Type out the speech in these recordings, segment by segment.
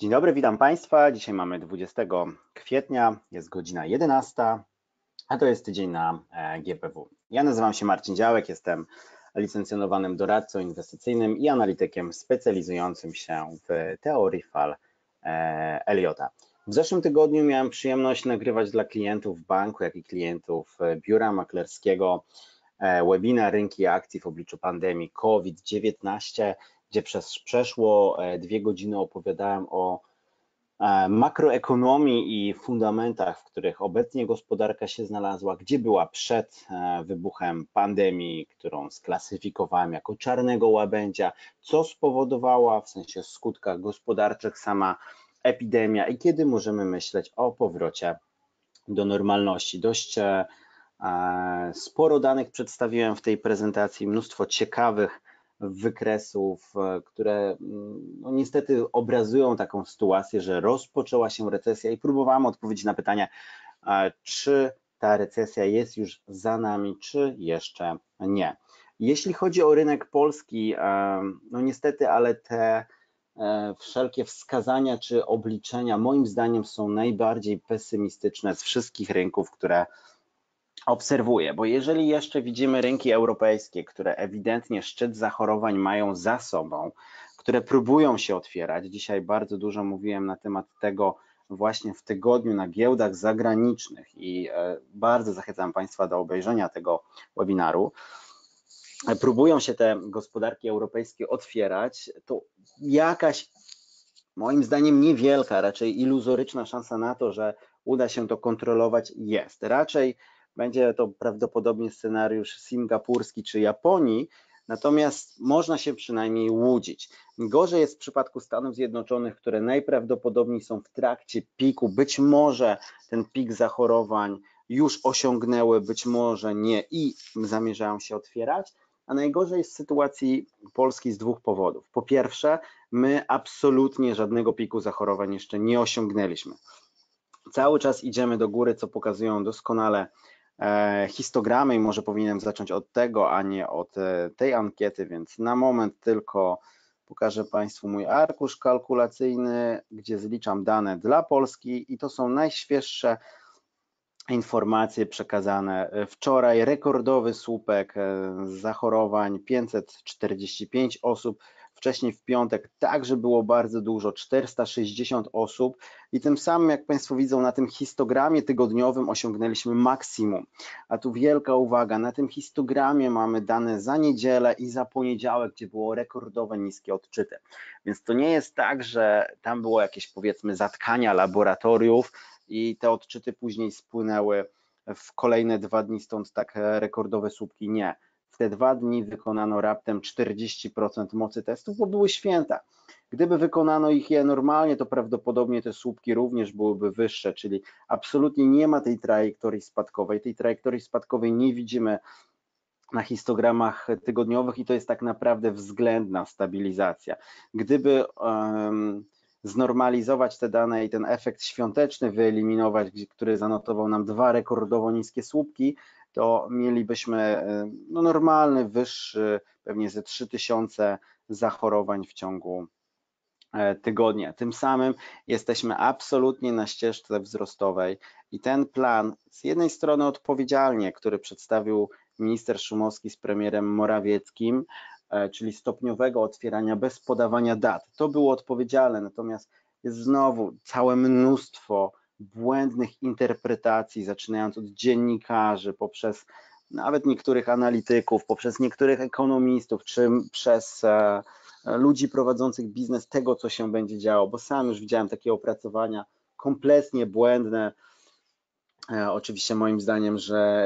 Dzień dobry, witam Państwa. Dzisiaj mamy 20 kwietnia, jest godzina 11, a to jest tydzień na GPW. Ja nazywam się Marcin Działek, jestem licencjonowanym doradcą inwestycyjnym i analitykiem specjalizującym się w teorii fal Elliota. W zeszłym tygodniu miałem przyjemność nagrywać dla klientów banku, jak i klientów biura maklerskiego webinar Rynki akcji w obliczu pandemii COVID-19, gdzie przez przeszło 2 godziny opowiadałem o makroekonomii i fundamentach, w których obecnie gospodarka się znalazła, gdzie była przed wybuchem pandemii, którą sklasyfikowałem jako czarnego łabędzia, co spowodowała w sensie skutkach gospodarczych sama epidemia i kiedy możemy myśleć o powrocie do normalności. Dość sporo danych przedstawiłem w tej prezentacji, mnóstwo ciekawych wykresów, które no, niestety obrazują taką sytuację, że rozpoczęła się recesja i próbowałem odpowiedzieć na pytanie, czy ta recesja jest już za nami, czy jeszcze nie. Jeśli chodzi o rynek polski, no niestety, ale te wszelkie wskazania czy obliczenia moim zdaniem są najbardziej pesymistyczne z wszystkich rynków, które obserwuję, bo jeżeli jeszcze widzimy rynki europejskie, które ewidentnie szczyt zachorowań mają za sobą, które próbują się otwierać, dzisiaj bardzo dużo mówiłem na temat tego właśnie w tygodniu na giełdach zagranicznych i bardzo zachęcam Państwa do obejrzenia tego webinaru, próbują się te gospodarki europejskie otwierać, to jakaś moim zdaniem niewielka, raczej iluzoryczna szansa na to, że uda się to kontrolować jest. Raczej będzie to prawdopodobnie scenariusz singapurski czy Japonii, natomiast można się przynajmniej łudzić. Gorzej jest w przypadku Stanów Zjednoczonych, które najprawdopodobniej są w trakcie piku, być może ten pik zachorowań już osiągnęły, być może nie i zamierzają się otwierać, a najgorzej jest w sytuacji Polski z dwóch powodów. Po pierwsze, my absolutnie żadnego piku zachorowań jeszcze nie osiągnęliśmy. Cały czas idziemy do góry, co pokazują doskonale histogramy i może powinienem zacząć od tego, a nie od tej ankiety, więc na moment tylko pokażę Państwu mój arkusz kalkulacyjny, gdzie zliczam dane dla Polski i to są najświeższe informacje przekazane wczoraj. Rekordowy słupek zachorowań, 545 osób. Wcześniej w piątek także było bardzo dużo, 460 osób i tym samym, jak Państwo widzą, na tym histogramie tygodniowym osiągnęliśmy maksimum. A tu wielka uwaga, na tym histogramie mamy dane za niedzielę i za poniedziałek, gdzie było rekordowe niskie odczyty. Więc to nie jest tak, że tam było jakieś powiedzmy zatkania laboratoriów i te odczyty później spłynęły w kolejne 2 dni, stąd tak rekordowe słupki. Nie. W te 2 dni wykonano raptem 40% mocy testów, bo były święta. Gdyby wykonano ich je normalnie, to prawdopodobnie te słupki również byłyby wyższe, czyli absolutnie nie ma tej trajektorii spadkowej. Tej trajektorii spadkowej nie widzimy na histogramach tygodniowych i to jest tak naprawdę względna stabilizacja. Gdyby znormalizować te dane i ten efekt świąteczny wyeliminować, który zanotował nam 2 rekordowo niskie słupki, to mielibyśmy no, normalny, wyższy, pewnie ze 3000 zachorowań w ciągu tygodnia. Tym samym jesteśmy absolutnie na ścieżce wzrostowej i ten plan z jednej strony odpowiedzialnie, który przedstawił minister Szumowski z premierem Morawieckim, czyli stopniowego otwierania bez podawania dat. To było odpowiedzialne, natomiast jest znowu całe mnóstwo błędnych interpretacji, zaczynając od dziennikarzy, poprzez nawet niektórych analityków, poprzez niektórych ekonomistów, czy przez ludzi prowadzących biznes tego, co się będzie działo, bo sam już widziałem takie opracowania kompletnie błędne. Oczywiście moim zdaniem, że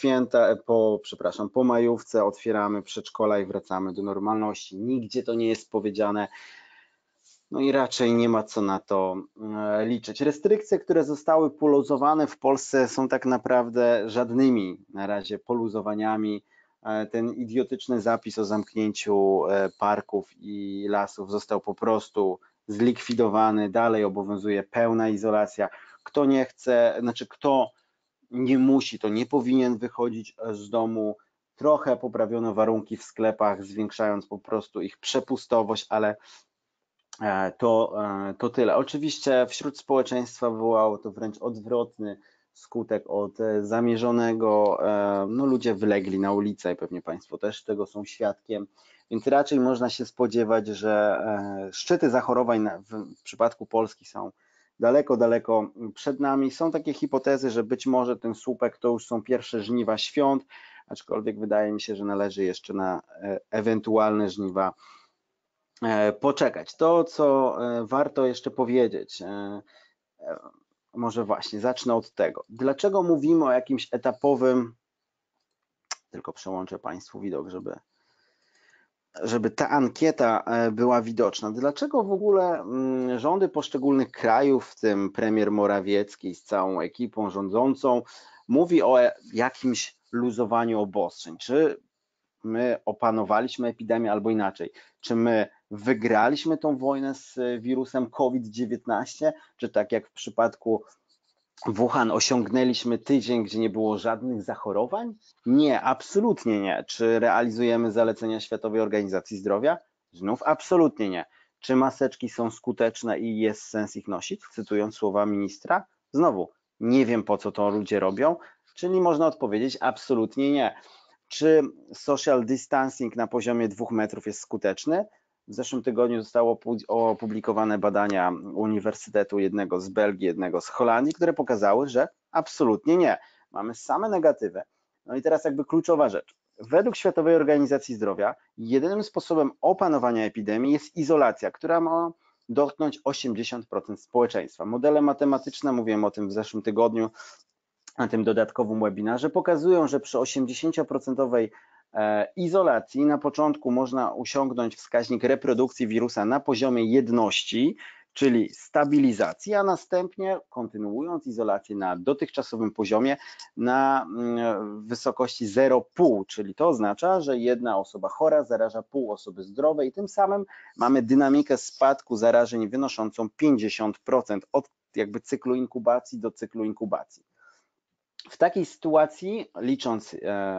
po majówce otwieramy przedszkola i wracamy do normalności. Nigdzie to nie jest powiedziane. No i raczej nie ma co na to liczyć. Restrykcje, które zostały poluzowane w Polsce, są tak naprawdę żadnymi na razie poluzowaniami. Ten idiotyczny zapis o zamknięciu parków i lasów został po prostu zlikwidowany. Dalej obowiązuje pełna izolacja. Kto nie chce, znaczy kto nie musi, to nie powinien wychodzić z domu. Trochę poprawiono warunki w sklepach, zwiększając po prostu ich przepustowość, ale To tyle. Oczywiście wśród społeczeństwa wywołało to wręcz odwrotny skutek od zamierzonego. No, ludzie wylegli na ulicę i pewnie Państwo też tego są świadkiem, więc raczej można się spodziewać, że szczyty zachorowań w przypadku Polski są daleko, daleko przed nami. Są takie hipotezy, że być może ten słupek to już są pierwsze żniwa świąt, aczkolwiek wydaje mi się, że należy jeszcze na ewentualne żniwa poczekać. To, co warto jeszcze powiedzieć, może właśnie zacznę od tego. Dlaczego mówimy o jakimś etapowym, tylko przełączę Państwu widok, żeby ta ankieta była widoczna. Dlaczego w ogóle rządy poszczególnych krajów, w tym premier Morawiecki z całą ekipą rządzącą, mówi o jakimś luzowaniu obostrzeń? Czy my opanowaliśmy epidemię, albo inaczej, czy my wygraliśmy tą wojnę z wirusem COVID-19, czy tak jak w przypadku Wuhan osiągnęliśmy tydzień, gdzie nie było żadnych zachorowań? Nie, absolutnie nie. Czy realizujemy zalecenia Światowej Organizacji Zdrowia? Znów absolutnie nie. Czy maseczki są skuteczne i jest sens ich nosić? Cytując słowa ministra, znowu nie wiem, po co to ludzie robią, czyli można odpowiedzieć absolutnie nie. Czy social distancing na poziomie 2 metrów jest skuteczny? W zeszłym tygodniu zostało opublikowane badania uniwersytetu, jednego z Belgii, jednego z Holandii, które pokazały, że absolutnie nie. Mamy same negatywy. No i teraz jakby kluczowa rzecz. Według Światowej Organizacji Zdrowia jedynym sposobem opanowania epidemii jest izolacja, która ma dotknąć 80% społeczeństwa. Modele matematyczne, mówiłem o tym w zeszłym tygodniu, na tym dodatkowym webinarze, pokazują, że przy 80% izolacji na początku można osiągnąć wskaźnik reprodukcji wirusa na poziomie jedności, czyli stabilizacji, a następnie kontynuując izolację na dotychczasowym poziomie na wysokości 0,5, czyli to oznacza, że jedna osoba chora zaraża pół osoby zdrowej i tym samym mamy dynamikę spadku zarażeń wynoszącą 50% od jakby cyklu inkubacji do cyklu inkubacji. W takiej sytuacji, licząc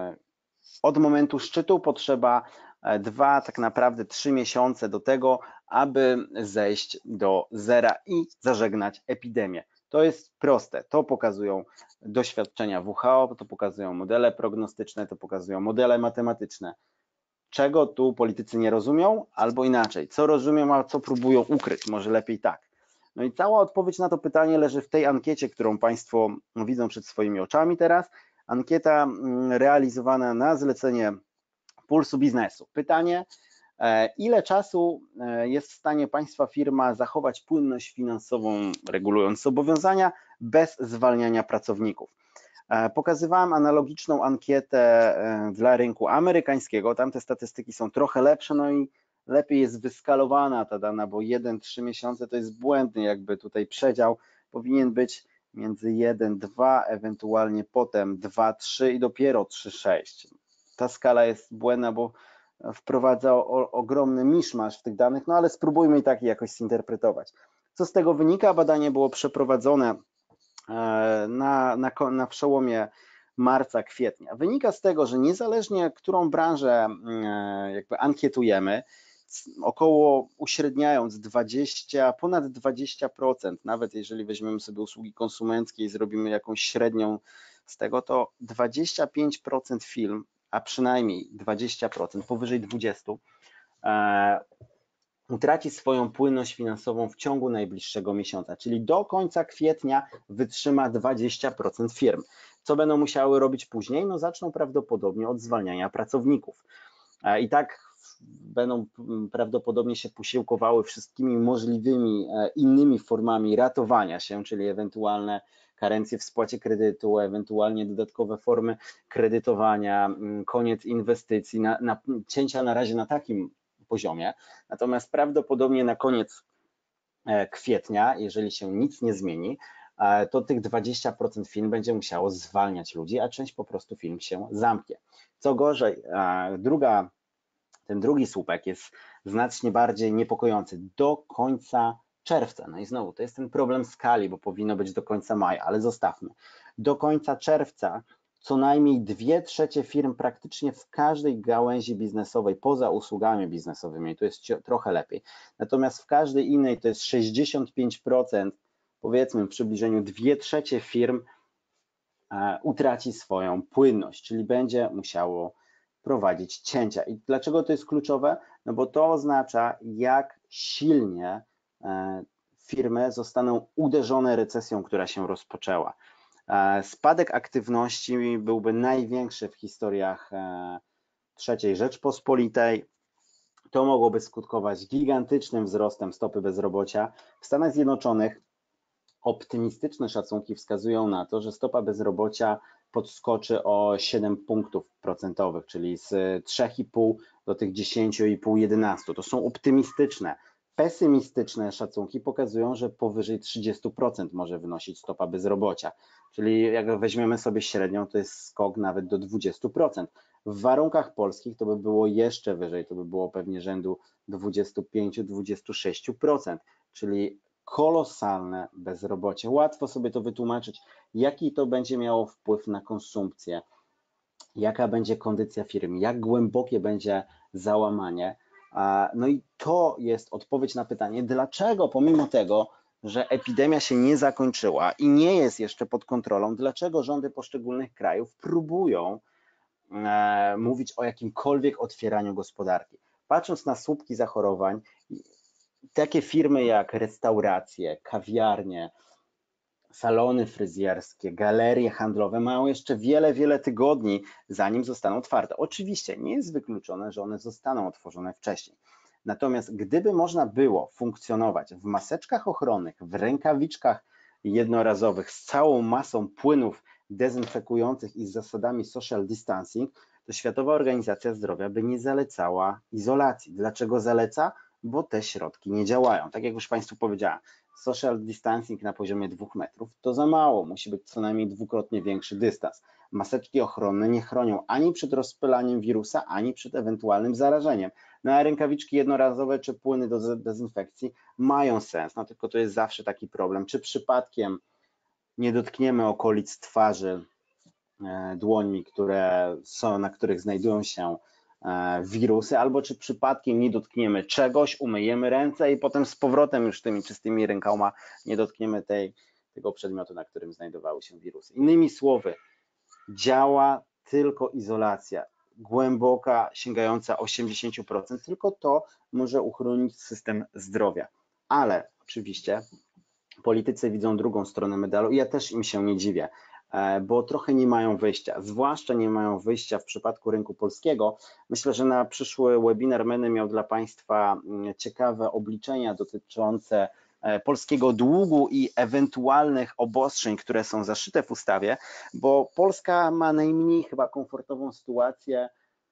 od momentu szczytu, potrzeba 2, tak naprawdę 3 miesiące do tego, aby zejść do zera i zażegnać epidemię. To jest proste, to pokazują doświadczenia WHO, to pokazują modele prognostyczne, to pokazują modele matematyczne. Czego tu politycy nie rozumią? Albo inaczej, co rozumią, a co próbują ukryć? Może lepiej tak. No i cała odpowiedź na to pytanie leży w tej ankiecie, którą Państwo widzą przed swoimi oczami teraz. Ankieta realizowana na zlecenie Pulsu Biznesu. Pytanie, ile czasu jest w stanie Państwa firma zachować płynność finansową, regulując zobowiązania, bez zwalniania pracowników? Pokazywałem analogiczną ankietę dla rynku amerykańskiego. Tam te statystyki są trochę lepsze, no i lepiej jest wyskalowana ta dana, bo 1-3 miesiące to jest błędny jakby tutaj przedział. Powinien być między 1-2, ewentualnie potem 2-3 i dopiero 3-6. Ta skala jest błędna, bo wprowadza ogromny miszmasz w tych danych, no ale spróbujmy i tak jakoś zinterpretować. Co z tego wynika? Badanie było przeprowadzone na przełomie marca, kwietnia. Wynika z tego, że niezależnie którą branżę jakby ankietujemy, około uśredniając ponad 20%, nawet jeżeli weźmiemy sobie usługi konsumenckie i zrobimy jakąś średnią z tego, to 25% firm, a przynajmniej 20%, powyżej 20%, utraci swoją płynność finansową w ciągu najbliższego miesiąca, czyli do końca kwietnia wytrzyma 20% firm. Co będą musiały robić później? No zaczną prawdopodobnie od zwalniania pracowników. I tak będą prawdopodobnie się posiłkowały wszystkimi możliwymi innymi formami ratowania się, czyli ewentualne karencje w spłacie kredytu, ewentualnie dodatkowe formy kredytowania, koniec inwestycji, cięcia na razie na takim poziomie. Natomiast prawdopodobnie na koniec kwietnia, jeżeli się nic nie zmieni, to tych 20% firm będzie musiało zwalniać ludzi, a część po prostu firm się zamknie. Co gorzej, ten drugi słupek jest znacznie bardziej niepokojący. Do końca czerwca, no i znowu to jest ten problem skali, bo powinno być do końca maja, ale zostawmy. Do końca czerwca co najmniej 2/3 firm praktycznie w każdej gałęzi biznesowej, poza usługami biznesowymi, to jest trochę lepiej. Natomiast w każdej innej to jest 65%, powiedzmy w przybliżeniu 2/3 firm utraci swoją płynność, czyli będzie musiało prowadzić cięcia. I dlaczego to jest kluczowe? No bo to oznacza, jak silnie firmy zostaną uderzone recesją, która się rozpoczęła. Spadek aktywności byłby największy w historiach III Rzeczpospolitej. To mogłoby skutkować gigantycznym wzrostem stopy bezrobocia. W Stanach Zjednoczonych optymistyczne szacunki wskazują na to, że stopa bezrobocia podskoczy o 7 punktów procentowych, czyli z 3,5 do tych 10,5, 11. To są optymistyczne. Pesymistyczne szacunki pokazują, że powyżej 30% może wynosić stopa bezrobocia, czyli jak weźmiemy sobie średnią, to jest skok nawet do 20%. W warunkach polskich to by było jeszcze wyżej, to by było pewnie rzędu 25-26%, czyli kolosalne bezrobocie. Łatwo sobie to wytłumaczyć, jaki to będzie miało wpływ na konsumpcję, jaka będzie kondycja firmy, jak głębokie będzie załamanie. No i to jest odpowiedź na pytanie, dlaczego pomimo tego, że epidemia się nie zakończyła i nie jest jeszcze pod kontrolą, dlaczego rządy poszczególnych krajów próbują mówić o jakimkolwiek otwieraniu gospodarki. Patrząc na słupki zachorowań, takie firmy jak restauracje, kawiarnie, salony fryzjerskie, galerie handlowe mają jeszcze wiele tygodni, zanim zostaną otwarte. Oczywiście nie jest wykluczone, że one zostaną otworzone wcześniej. Natomiast gdyby można było funkcjonować w maseczkach ochronnych, w rękawiczkach jednorazowych z całą masą płynów dezynfekujących i z zasadami social distancing, to Światowa Organizacja Zdrowia by nie zalecała izolacji. Dlaczego zaleca? Bo te środki nie działają. Tak jak już Państwu powiedziałem, social distancing na poziomie 2 metrów to za mało, musi być co najmniej dwukrotnie większy dystans. Maseczki ochronne nie chronią ani przed rozpylaniem wirusa, ani przed ewentualnym zarażeniem. No a rękawiczki jednorazowe czy płyny do dezynfekcji mają sens, no tylko to jest zawsze taki problem, czy przypadkiem nie dotkniemy okolic twarzy dłońmi, na których znajdują się wirusy, albo czy przypadkiem nie dotkniemy czegoś, umyjemy ręce i potem z powrotem już tymi czystymi rękoma nie dotkniemy tego przedmiotu, na którym znajdowały się wirusy. Innymi słowy, działa tylko izolacja, głęboka, sięgająca 80%, tylko to może uchronić system zdrowia. Ale oczywiście politycy widzą drugą stronę medalu i ja też im się nie dziwię, bo trochę nie mają wyjścia, zwłaszcza nie mają wyjścia w przypadku rynku polskiego. Myślę, że na przyszły webinar będę miał dla Państwa ciekawe obliczenia dotyczące polskiego długu i ewentualnych obostrzeń, które są zaszyte w ustawie, bo Polska ma najmniej chyba komfortową sytuację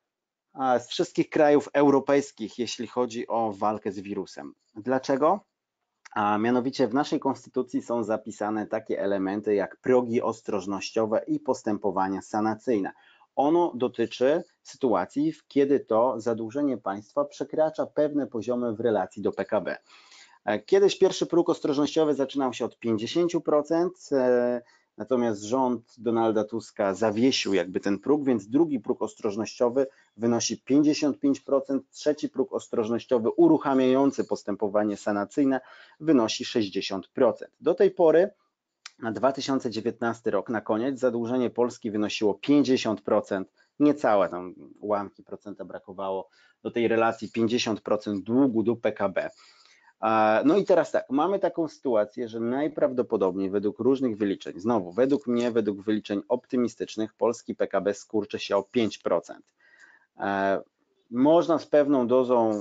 z wszystkich krajów europejskich, jeśli chodzi o walkę z wirusem. Dlaczego? A mianowicie w naszej konstytucji są zapisane takie elementy jak progi ostrożnościowe i postępowania sanacyjne. Ono dotyczy sytuacji, kiedy to zadłużenie państwa przekracza pewne poziomy w relacji do PKB. Kiedyś pierwszy próg ostrożnościowy zaczynał się od 50%, natomiast rząd Donalda Tuska zawiesił jakby ten próg, więc drugi próg ostrożnościowy wynosi 55%, trzeci próg ostrożnościowy uruchamiający postępowanie sanacyjne wynosi 60%. Do tej pory na 2019 rok na koniec zadłużenie Polski wynosiło 50%, niecałe tam ułamki procenta brakowało do tej relacji 50% długu do PKB. No i teraz tak, mamy taką sytuację, że najprawdopodobniej według różnych wyliczeń, znowu według mnie, według wyliczeń optymistycznych, polski PKB skurczy się o 5%. Można z pewną dozą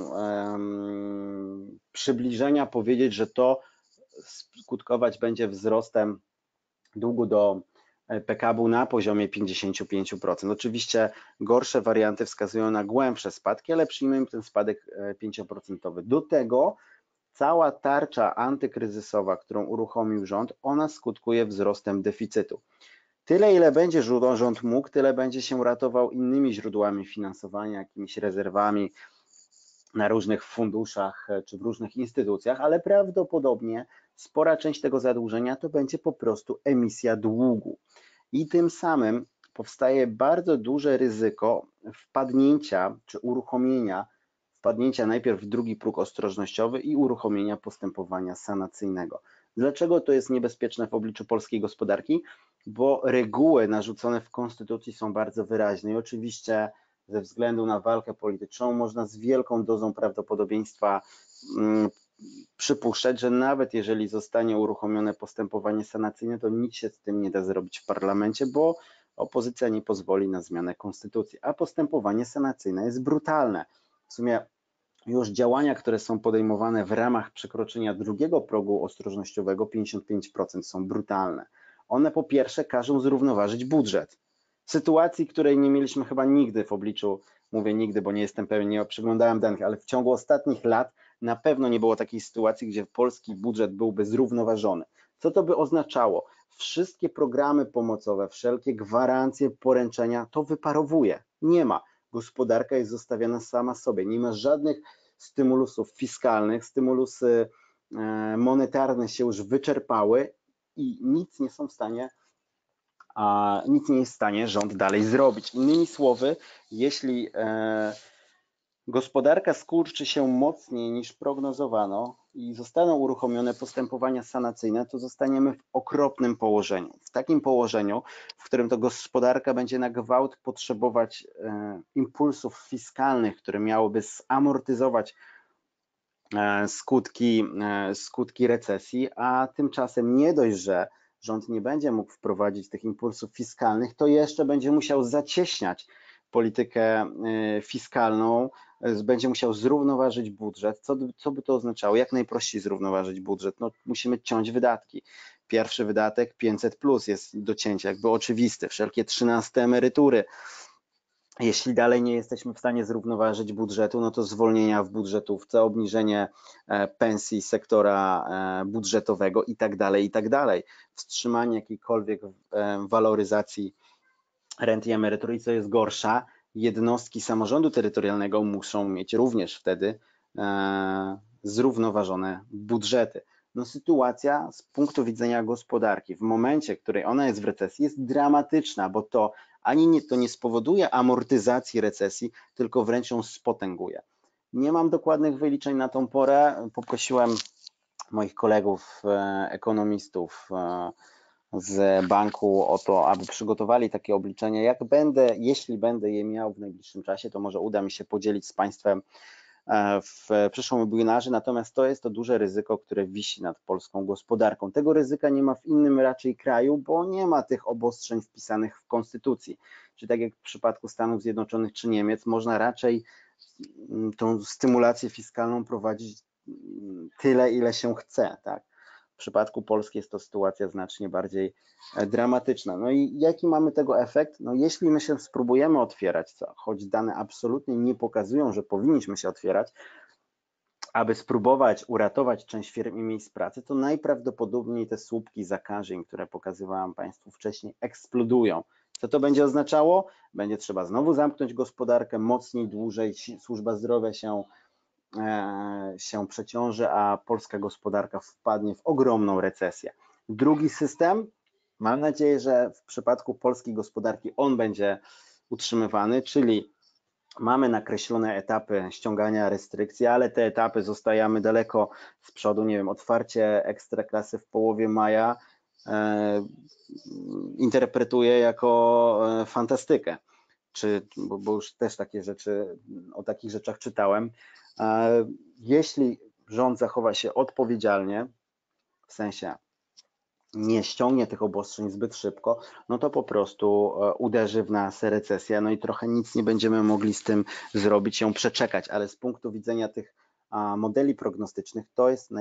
przybliżenia powiedzieć, że to skutkować będzie wzrostem długu do PKB na poziomie 55%. Oczywiście gorsze warianty wskazują na głębsze spadki, ale przyjmijmy ten spadek 5%. Do tego cała tarcza antykryzysowa, którą uruchomił rząd, ona skutkuje wzrostem deficytu. Tyle, ile będzie rząd mógł, tyle będzie się ratował innymi źródłami finansowania, jakimiś rezerwami na różnych funduszach czy w różnych instytucjach, ale prawdopodobnie spora część tego zadłużenia to będzie po prostu emisja długu. I tym samym powstaje bardzo duże ryzyko wpadnięcia czy wpadnięcia najpierw w drugi próg ostrożnościowy i uruchomienia postępowania sanacyjnego. Dlaczego to jest niebezpieczne w obliczu polskiej gospodarki? Bo reguły narzucone w Konstytucji są bardzo wyraźne i oczywiście ze względu na walkę polityczną można z wielką dozą prawdopodobieństwa przypuszczać, że nawet jeżeli zostanie uruchomione postępowanie sanacyjne, to nic się z tym nie da zrobić w parlamencie, bo opozycja nie pozwoli na zmianę konstytucji, a postępowanie sanacyjne jest brutalne. W sumie już działania, które są podejmowane w ramach przekroczenia drugiego progu ostrożnościowego 55% są brutalne. One po pierwsze każą zrównoważyć budżet. W sytuacji, której nie mieliśmy chyba nigdy w obliczu, mówię nigdy, bo nie jestem pewien, nie przeglądałem danych, ale w ciągu ostatnich lat na pewno nie było takiej sytuacji, gdzie polski budżet byłby zrównoważony. Co to by oznaczało? Wszystkie programy pomocowe, wszelkie gwarancje, poręczenia, to wyparowuje. Nie ma. Gospodarka jest zostawiona sama sobie. Nie ma żadnych stymulusów fiskalnych, stymulusy monetarne się już wyczerpały i nic nie jest w stanie rząd dalej zrobić. Innymi słowy, jeśli gospodarka skurczy się mocniej niż prognozowano i zostaną uruchomione postępowania sanacyjne, to zostaniemy w okropnym położeniu. W takim położeniu, w którym to gospodarka będzie na gwałt potrzebować impulsów fiskalnych, które miałyby zamortyzować skutki recesji, a tymczasem nie dość, że rząd nie będzie mógł wprowadzić tych impulsów fiskalnych, to jeszcze będzie musiał zacieśniać politykę fiskalną, będzie musiał zrównoważyć budżet. Co by to oznaczało? Jak najprościej zrównoważyć budżet? No, musimy ciąć wydatki. Pierwszy wydatek 500+ jest do cięcia, jakby oczywisty. Wszelkie 13 emerytury. Jeśli dalej nie jesteśmy w stanie zrównoważyć budżetu, no to zwolnienia w budżetówce, obniżenie pensji sektora budżetowego i tak dalej. Wstrzymanie jakiejkolwiek waloryzacji rent i emerytur i co jest gorsza, jednostki samorządu terytorialnego muszą mieć również wtedy zrównoważone budżety. No, sytuacja z punktu widzenia gospodarki w momencie, w której ona jest w recesji, jest dramatyczna, bo to to nie spowoduje amortyzacji recesji, tylko wręcz ją spotęguje. Nie mam dokładnych wyliczeń na tą porę. Poprosiłem moich kolegów ekonomistów z banku o to, aby przygotowali takie obliczenia. Jeśli będę je miał w najbliższym czasie, to może uda mi się podzielić z Państwem w przyszłym webinarze, natomiast to jest to duże ryzyko, które wisi nad polską gospodarką. Tego ryzyka nie ma w innym raczej kraju, bo nie ma tych obostrzeń wpisanych w konstytucji. Czy tak jak w przypadku Stanów Zjednoczonych czy Niemiec, można raczej tą stymulację fiskalną prowadzić tyle, ile się chce, tak? W przypadku Polski jest to sytuacja znacznie bardziej dramatyczna. No i jaki mamy tego efekt? No jeśli my się spróbujemy otwierać, choć dane absolutnie nie pokazują, że powinniśmy się otwierać, aby spróbować uratować część firm i miejsc pracy, to najprawdopodobniej te słupki zakażeń, które pokazywałam Państwu wcześniej, eksplodują. Co to będzie oznaczało? Będzie trzeba znowu zamknąć gospodarkę mocniej, dłużej, służba zdrowia się przeciąży, a polska gospodarka wpadnie w ogromną recesję. Drugi system, mam nadzieję, że w przypadku polskiej gospodarki on będzie utrzymywany, czyli mamy nakreślone etapy ściągania restrykcji, ale te etapy zostajemy daleko z przodu. Nie wiem, otwarcie ekstraklasy w połowie maja interpretuję jako fantastykę, bo już też o takich rzeczach czytałem. Jeśli rząd zachowa się odpowiedzialnie, w sensie nie ściągnie tych obostrzeń zbyt szybko, no to po prostu uderzy w nas recesja, no i trochę nic nie będziemy mogli z tym zrobić, ją przeczekać, ale z punktu widzenia tych modeli prognostycznych to jest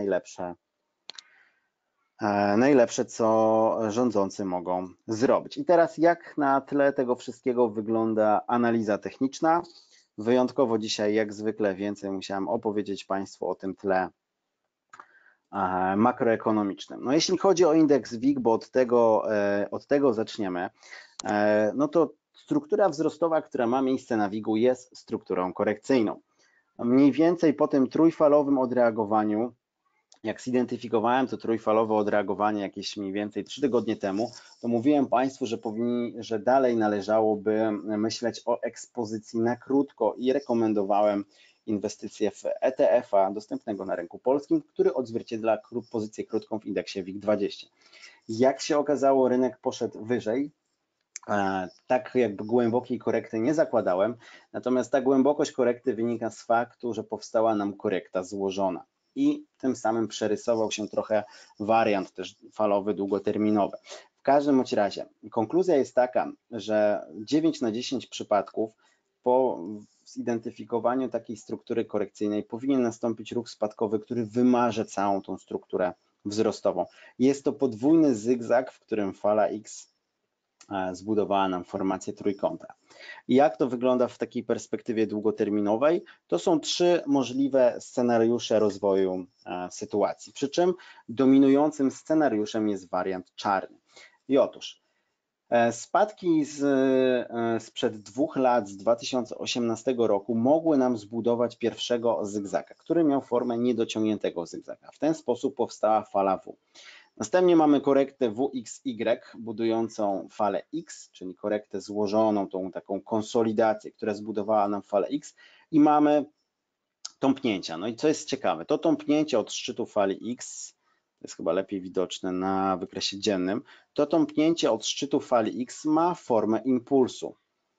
najlepsze, co rządzący mogą zrobić. I teraz jak na tle tego wszystkiego wygląda analiza techniczna? Wyjątkowo dzisiaj, jak zwykle, więcej musiałem opowiedzieć Państwu o tym tle makroekonomicznym. No jeśli chodzi o indeks WIG, bo od tego zaczniemy, no to struktura wzrostowa, która ma miejsce na WIG-u, jest strukturą korekcyjną. Mniej więcej po tym trójfalowym odreagowaniu jak zidentyfikowałem to trójfalowe odreagowanie jakieś mniej więcej 3 tygodnie temu, to mówiłem Państwu, że dalej należałoby myśleć o ekspozycji na krótko i rekomendowałem inwestycje w ETF-a dostępnego na rynku polskim, który odzwierciedla pozycję krótką w indeksie WIG20. Jak się okazało, rynek poszedł wyżej. Tak jakby głębokiej korekty nie zakładałem, natomiast ta głębokość korekty wynika z faktu, że powstała nam korekta złożona i tym samym przerysował się trochę wariant też falowy, długoterminowy. W każdym razie konkluzja jest taka, że 9 na 10 przypadków po zidentyfikowaniu takiej struktury korekcyjnej powinien nastąpić ruch spadkowy, który wymarze całą tą strukturę wzrostową. Jest to podwójny zygzak, w którym fala X zbudowała nam formację trójkąta. I jak to wygląda w takiej perspektywie długoterminowej? To są 3 możliwe scenariusze rozwoju sytuacji, przy czym dominującym scenariuszem jest wariant czarny. I otóż spadki sprzed 2 lat, z 2018 roku, mogły nam zbudować pierwszego zygzaka, który miał formę niedociągniętego zygzaka. W ten sposób powstała fala W. Następnie mamy korektę WXY budującą falę X, czyli korektę złożoną, tą taką konsolidację, która zbudowała nam falę X i mamy tąpnięcia. No i co jest ciekawe, to tąpnięcie od szczytu fali X, to jest chyba lepiej widoczne na wykresie dziennym, to tąpnięcie od szczytu fali X ma formę impulsu.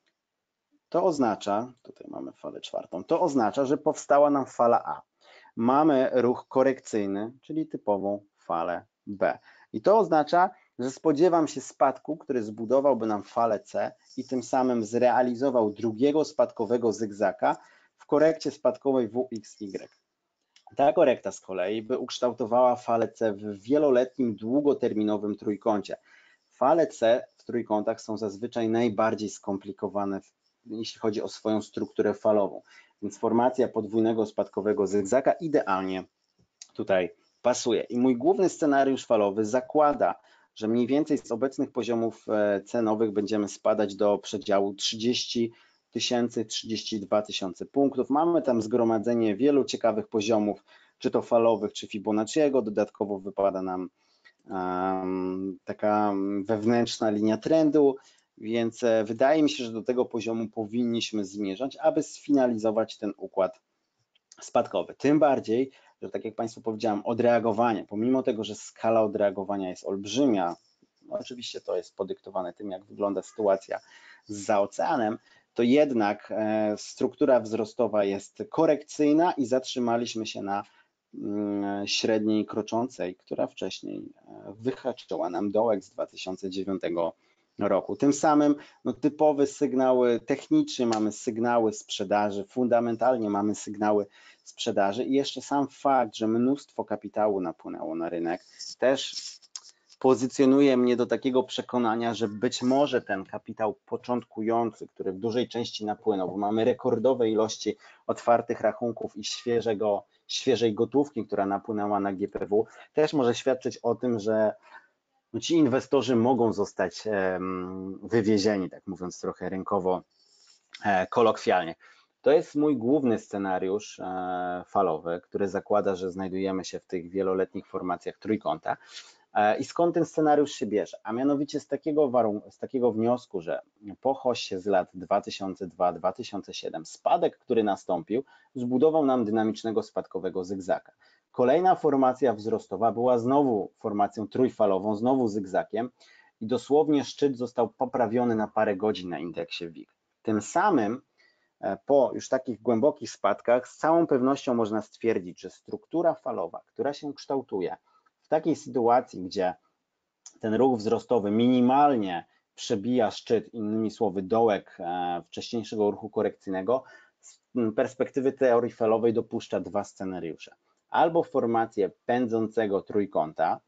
To oznacza, tutaj mamy falę czwartą, to oznacza, że powstała nam fala A. Mamy ruch korekcyjny, czyli typową falę B. I to oznacza, że spodziewam się spadku, który zbudowałby nam falę C i tym samym zrealizował drugiego spadkowego zygzaka w korekcie spadkowej WXY. Ta korekta z kolei by ukształtowała falę C w wieloletnim, długoterminowym trójkącie. Fale C w trójkątach są zazwyczaj najbardziej skomplikowane, jeśli chodzi o swoją strukturę falową, więc formacja podwójnego spadkowego zygzaka idealnie tutaj pasuje. I mój główny scenariusz falowy zakłada, że mniej więcej z obecnych poziomów cenowych będziemy spadać do przedziału 30 000, 32 000 punktów. Mamy tam zgromadzenie wielu ciekawych poziomów, czy to falowych, czy Fibonacciego. Dodatkowo wypada nam taka wewnętrzna linia trendu, więc wydaje mi się, że do tego poziomu powinniśmy zmierzać, aby sfinalizować ten układ spadkowy. Tym bardziej, że tak jak Państwu powiedziałem, odreagowanie, pomimo tego, że skala odreagowania jest olbrzymia, no oczywiście to jest podyktowane tym, jak wygląda sytuacja za oceanem, to jednak struktura wzrostowa jest korekcyjna i zatrzymaliśmy się na średniej kroczącej, która wcześniej wyhaczyła nam dołek z 2009 roku. Tym samym no, typowe sygnały technicznie, mamy sygnały sprzedaży, fundamentalnie mamy sygnały sprzedaży i jeszcze sam fakt, że mnóstwo kapitału napłynęło na rynek, też pozycjonuje mnie do takiego przekonania, że być może ten kapitał początkujący, który w dużej części napłynął, bo mamy rekordowe ilości otwartych rachunków i świeżej gotówki, która napłynęła na GPW, też może świadczyć o tym, że ci inwestorzy mogą zostać wywiezieni, tak mówiąc trochę rynkowo, kolokwialnie. To jest mój główny scenariusz falowy, który zakłada, że znajdujemy się w tych wieloletnich formacjach trójkąta. I skąd ten scenariusz się bierze? A mianowicie z takiego wniosku, że po hoście z lat 2002-2007 spadek, który nastąpił, zbudował nam dynamicznego spadkowego zygzaka. Kolejna formacja wzrostowa była znowu formacją trójfalową, znowu zygzakiem i dosłownie szczyt został poprawiony na parę godzin na indeksie WIG. Tym samym po już takich głębokich spadkach z całą pewnością można stwierdzić, że struktura falowa, która się kształtuje w takiej sytuacji, gdzie ten ruch wzrostowy minimalnie przebija szczyt, innymi słowy dołek wcześniejszego ruchu korekcyjnego, z perspektywy teorii falowej dopuszcza 2 scenariusze. Albo formację pędzącego trójkąta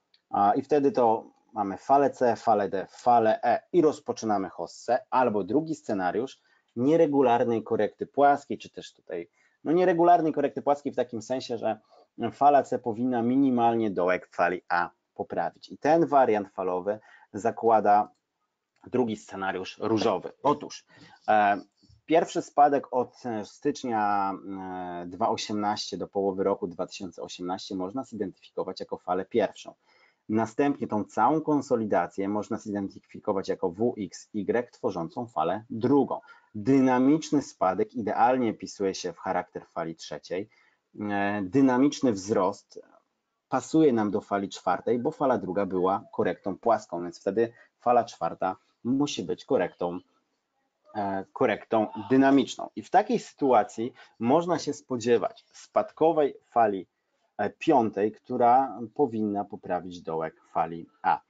i wtedy to mamy falę C, falę D, falę E i rozpoczynamy hossę, albo drugi scenariusz nieregularnej korekty płaskiej, czy też tutaj no nieregularnej korekty płaskiej w takim sensie, że fala C powinna minimalnie dołek fali A poprawić. I ten wariant falowy zakłada drugi scenariusz różowy. Otóż Pierwszy spadek od stycznia 2018 do połowy roku 2018 można zidentyfikować jako falę pierwszą. Następnie tą całą konsolidację można zidentyfikować jako WXY tworzącą falę drugą. Dynamiczny spadek idealnie wpisuje się w charakter fali trzeciej. Dynamiczny wzrost pasuje nam do fali czwartej, bo fala druga była korektą płaską, więc wtedy fala czwarta musi być korektą dynamiczną. I w takiej sytuacji można się spodziewać spadkowej fali piątej, która powinna poprawić dołek fali A.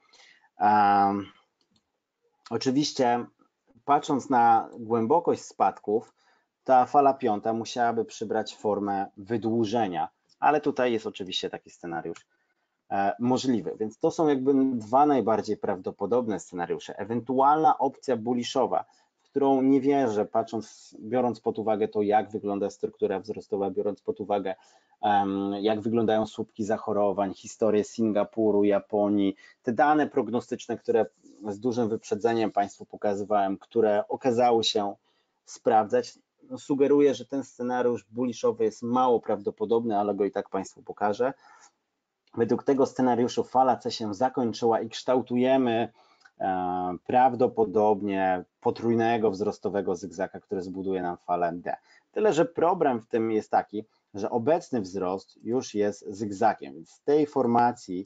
Oczywiście patrząc na głębokość spadków, ta fala piąta musiałaby przybrać formę wydłużenia, ale tutaj jest oczywiście taki scenariusz możliwy, więc to są jakby dwa najbardziej prawdopodobne scenariusze. Ewentualna opcja bulliszowa, w którą nie wierzę, biorąc pod uwagę to, jak wygląda struktura wzrostowa, biorąc pod uwagę, jak wyglądają słupki zachorowań, historię Singapuru, Japonii, te dane prognostyczne, które z dużym wyprzedzeniem Państwu pokazywałem, które okazały się sprawdzać, sugeruję, że ten scenariusz bulliszowy jest mało prawdopodobny, ale go i tak Państwu pokażę. Według tego scenariuszu fala C się zakończyła i kształtujemy prawdopodobnie potrójnego wzrostowego zygzaka, który zbuduje nam falę D. Tyle, że problem w tym jest taki, że obecny wzrost już jest zygzakiem, więc z tej formacji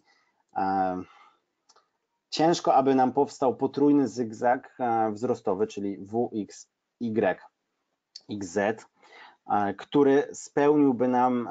ciężko, aby nam powstał potrójny zygzak wzrostowy, czyli WXY, XZ, który spełniłby nam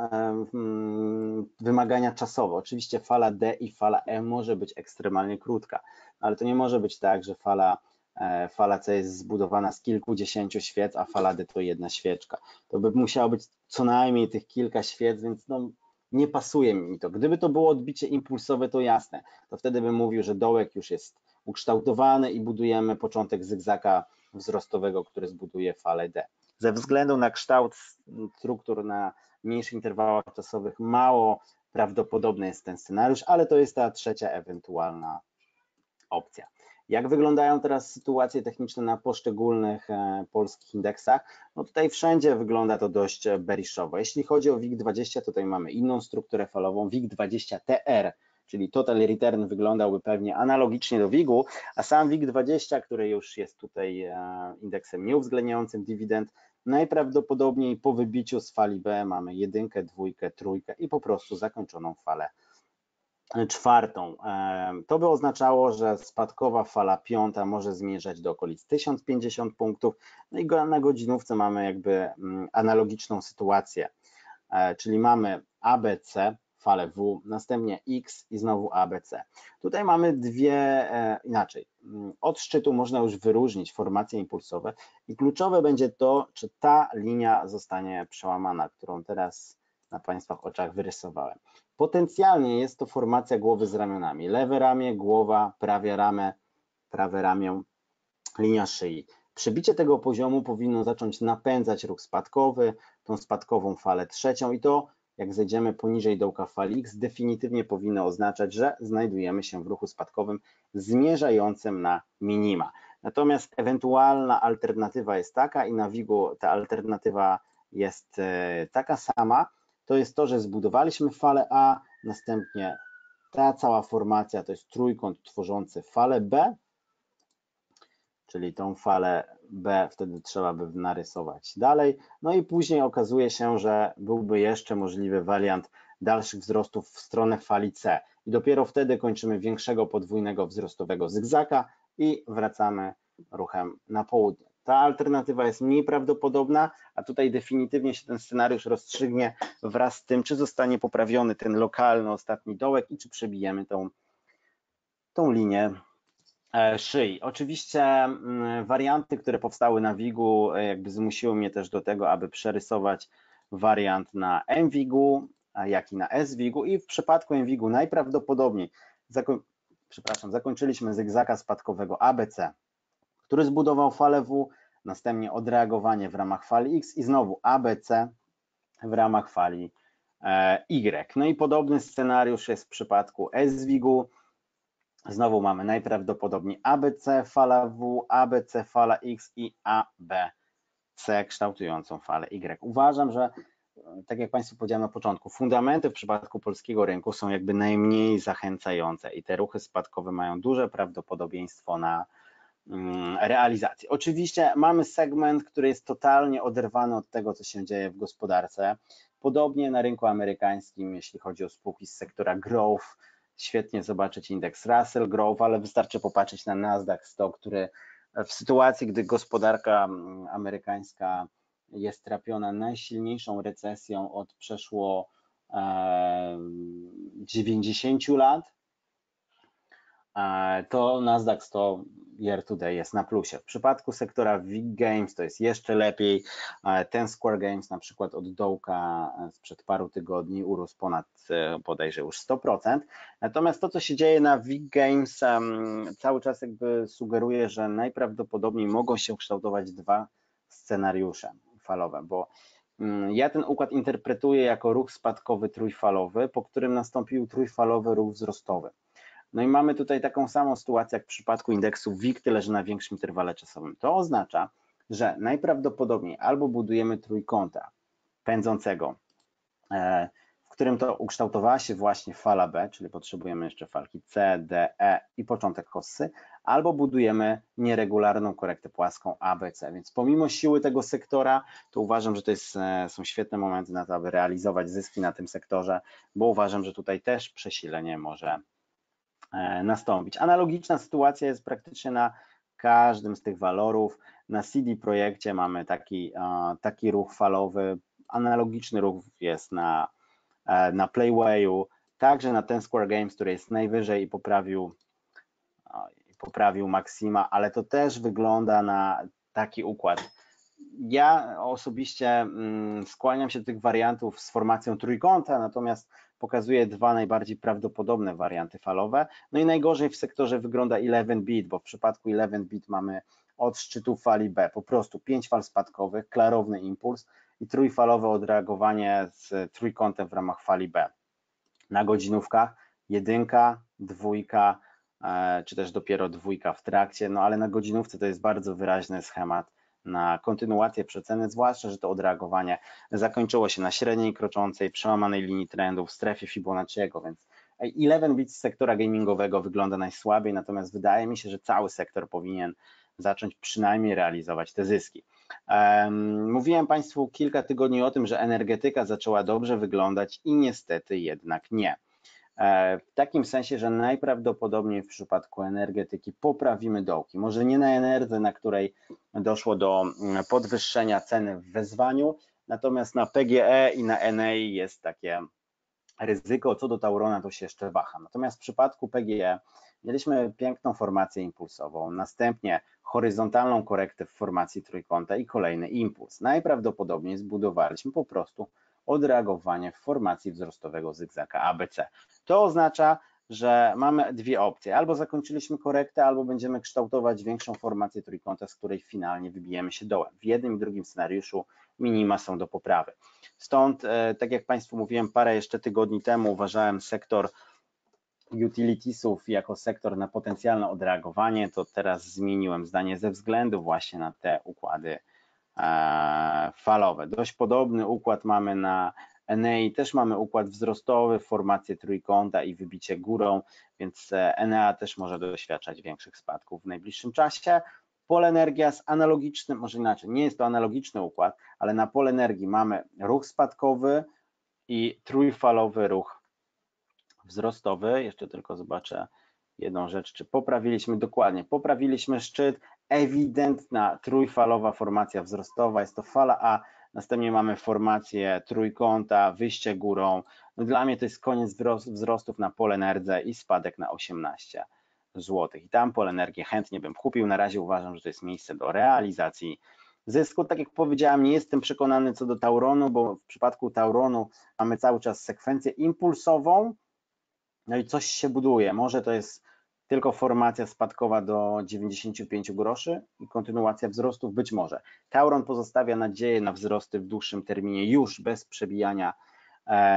wymagania czasowe. Oczywiście fala D i fala E może być ekstremalnie krótka, ale to nie może być tak, że fala C jest zbudowana z kilkudziesięciu świec, a fala D to jedna świeczka. To by musiało być co najmniej tych kilka świec, więc no, nie pasuje mi to. Gdyby to było odbicie impulsowe, to jasne, to wtedy bym mówił, że dołek już jest ukształtowany i budujemy początek zygzaka wzrostowego, który zbuduje falę D. Ze względu na kształt struktur na mniejszych interwałach czasowych mało prawdopodobny jest ten scenariusz, ale to jest ta trzecia ewentualna opcja. Jak wyglądają teraz sytuacje techniczne na poszczególnych polskich indeksach? No tutaj wszędzie wygląda to dość bearishowo. Jeśli chodzi o WIG20, tutaj mamy inną strukturę falową, WIG20 TR, czyli Total Return wyglądałby pewnie analogicznie do WIG-u, a sam WIG20, który już jest tutaj indeksem nieuwzględniającym dywidend, najprawdopodobniej po wybiciu z fali B mamy jedynkę, dwójkę, trójkę i po prostu zakończoną falę czwartą. To by oznaczało, że spadkowa fala piąta może zmierzać do okolic 1050 punktów, no i na godzinówce mamy jakby analogiczną sytuację, czyli mamy ABC, falę W, następnie X i znowu ABC. Tutaj mamy inaczej, od szczytu można już wyróżnić formacje impulsowe i kluczowe będzie to, czy ta linia zostanie przełamana, którą teraz na Państwa oczach wyrysowałem. Potencjalnie jest to formacja głowy z ramionami. Lewe ramię, głowa, prawe ramię, linia szyi. Przebicie tego poziomu powinno zacząć napędzać ruch spadkowy, tą spadkową falę trzecią i to, jak zejdziemy poniżej dołka fali X, definitywnie powinno oznaczać, że znajdujemy się w ruchu spadkowym zmierzającym na minima. Natomiast ewentualna alternatywa jest taka i na WIG-u ta alternatywa jest taka sama, to jest to, że zbudowaliśmy falę A, następnie ta cała formacja to jest trójkąt tworzący falę B, czyli tą falę B wtedy trzeba by narysować dalej, no i później okazuje się, że byłby jeszcze możliwy wariant dalszych wzrostów w stronę fali C i dopiero wtedy kończymy większego podwójnego wzrostowego zygzaka i wracamy ruchem na południe. Ta alternatywa jest mniej prawdopodobna, a tutaj definitywnie się ten scenariusz rozstrzygnie wraz z tym, czy zostanie poprawiony ten lokalny ostatni dołek i czy przebijemy tą linię szyi. Oczywiście warianty, które powstały na WIG-u jakby zmusiły mnie też do tego, aby przerysować wariant na MWIG-u, jak i na SWIG-u i w przypadku MWIG-u najprawdopodobniej zakończyliśmy zygzaka spadkowego ABC, który zbudował falę W, następnie odreagowanie w ramach fali X i znowu ABC w ramach fali Y. No i podobny scenariusz jest w przypadku SWIG-u. Znowu mamy najprawdopodobniej ABC, fala W, ABC, fala X i AB, C kształtującą falę Y. Uważam, że tak jak Państwu powiedziałem na początku, fundamenty w przypadku polskiego rynku są jakby najmniej zachęcające i te ruchy spadkowe mają duże prawdopodobieństwo na realizację. Oczywiście mamy segment, który jest totalnie oderwany od tego, co się dzieje w gospodarce. Podobnie na rynku amerykańskim, jeśli chodzi o spółki z sektora growth, świetnie zobaczyć indeks Russell Growth, ale wystarczy popatrzeć na Nasdaq 100, który w sytuacji, gdy gospodarka amerykańska jest trapiona najsilniejszą recesją od przeszło 90 lat, to Nasdaq 100 year to day jest na plusie. W przypadku sektora VIG Games to jest jeszcze lepiej. Ten Square Games na przykład od dołka sprzed paru tygodni urósł ponad bodajże już 100%. Natomiast to, co się dzieje na VIG Games, cały czas jakby sugeruje, że najprawdopodobniej mogą się kształtować dwa scenariusze falowe, bo ja ten układ interpretuję jako ruch spadkowy trójfalowy, po którym nastąpił trójfalowy ruch wzrostowy. No i mamy tutaj taką samą sytuację jak w przypadku indeksu WIG, tyle że na większym interwale czasowym. To oznacza, że najprawdopodobniej albo budujemy trójkąta pędzącego, w którym to ukształtowała się właśnie fala B, czyli potrzebujemy jeszcze falki C, D, E i początek hossy, albo budujemy nieregularną korektę płaską A, B, C. Więc pomimo siły tego sektora, to uważam, że to są świetne momenty na to, aby realizować zyski na tym sektorze, bo uważam, że tutaj też przesilenie może nastąpić. Analogiczna sytuacja jest praktycznie na każdym z tych walorów. Na CD Projekcie mamy taki ruch falowy, analogiczny ruch jest na Playwayu, także na Ten Square Games, który jest najwyżej i poprawił maksima, ale to też wygląda na taki układ. Ja osobiście skłaniam się do tych wariantów z formacją trójkąta, natomiast pokazuję dwa najbardziej prawdopodobne warianty falowe. No i najgorzej w sektorze wygląda 11-bit, bo w przypadku 11-bit mamy od szczytu fali B po prostu 5 fal spadkowych, klarowny impuls i trójfalowe odreagowanie z trójkątem w ramach fali B. Na godzinówkach jedynka, dwójka, czy też dopiero dwójka w trakcie, no ale na godzinówce to jest bardzo wyraźny schemat na kontynuację przeceny, zwłaszcza, że to odreagowanie zakończyło się na średniej kroczącej, przełamanej linii trendu w strefie Fibonacciego, więc 11-bit z sektora gamingowego wygląda najsłabiej, natomiast wydaje mi się, że cały sektor powinien zacząć przynajmniej realizować te zyski. Mówiłem Państwu kilka tygodni o tym, że energetyka zaczęła dobrze wyglądać i niestety jednak nie. W takim sensie, że najprawdopodobniej w przypadku energetyki poprawimy dołki. Może nie na Enerdze, na której doszło do podwyższenia ceny w wezwaniu, natomiast na PGE i na Enei jest takie ryzyko. Co do Taurona to się jeszcze waha. Natomiast w przypadku PGE mieliśmy piękną formację impulsową, następnie horyzontalną korektę w formacji trójkąta i kolejny impuls. Najprawdopodobniej zbudowaliśmy po prostu odreagowanie w formacji wzrostowego zygzaka ABC. To oznacza, że mamy dwie opcje. Albo zakończyliśmy korektę, albo będziemy kształtować większą formację trójkąta, z której finalnie wybijemy się dołem. W jednym i drugim scenariuszu minima są do poprawy. Stąd, tak jak Państwu mówiłem parę jeszcze tygodni temu, uważałem sektor utilitiesów jako sektor na potencjalne odreagowanie, to teraz zmieniłem zdanie ze względu właśnie na te układy falowe. Dość podobny układ mamy na Enei, też mamy układ wzrostowy, formację trójkąta i wybicie górą, więc Enea też może doświadczać większych spadków w najbliższym czasie. Polenergia z analogicznym, może inaczej, nie jest to analogiczny układ, ale na Polenergii mamy ruch spadkowy i trójfalowy ruch wzrostowy. Jeszcze tylko zobaczę jedną rzecz, czy poprawiliśmy dokładnie. Poprawiliśmy szczyt, ewidentna trójfalowa formacja wzrostowa, jest to fala A, następnie mamy formację trójkąta, wyjście górą. No dla mnie to jest koniec wzrostów na Polenerdze i spadek na 18 zł. I tam Polenergię chętnie bym kupił. Na razie uważam, że to jest miejsce do realizacji zysku. Tak jak powiedziałem, nie jestem przekonany co do Tauronu, bo w przypadku Tauronu mamy cały czas sekwencję impulsową, no i coś się buduje. Może to jest tylko formacja spadkowa do 95 groszy i kontynuacja wzrostów, być może. Tauron pozostawia nadzieję na wzrosty w dłuższym terminie już bez przebijania